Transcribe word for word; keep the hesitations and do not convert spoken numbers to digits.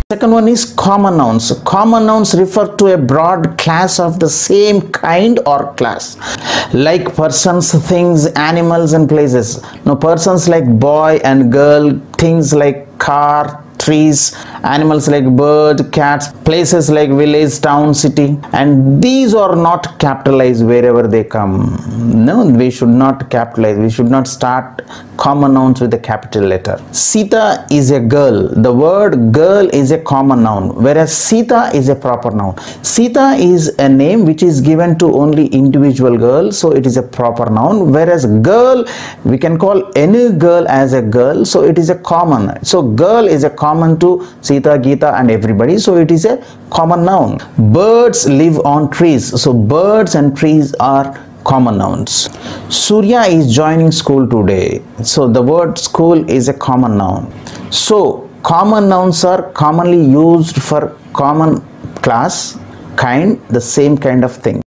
Second one is common nouns. Common nouns refer to a broad class of the same kind or class, like persons, things, animals and places. Now persons like boy and girl, things like car, trees, animals like bird, cats, places like village, town, city, and these are not capitalized wherever they come. No, we should not capitalize. We should not start common nouns with a capital letter. Sita is a girl. The word girl is a common noun, whereas Sita is a proper noun. Sita is a name which is given to only individual girl, so it is a proper noun, whereas girl, we can call any girl as a girl, so it is a common. So girl is a common to Sita, Geeta and everybody, so it is a common noun. Birds live on trees, so birds and trees are common nouns. Surya is joining school today, so the word school is a common noun. So common nouns are commonly used for common class, kind, the same kind of thing.